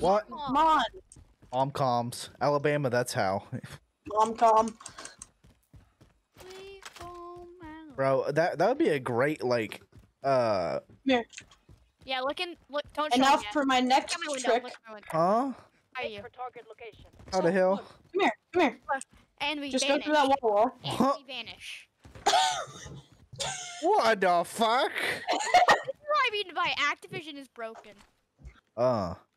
What? Come on. Omcoms. Alabama, that's how. Omcom. Sweet home Alabama. Bro, that would be a great, like, Come here. Yeah, look, don't show And now me yet. for my next Look at my window, trick. look at my window. huh? How are you? For target location. How the hell? Look, come here. Come here. And we Just vanish. go through that wall. And we vanish. What the fuck? This is what I mean by Activision is broken.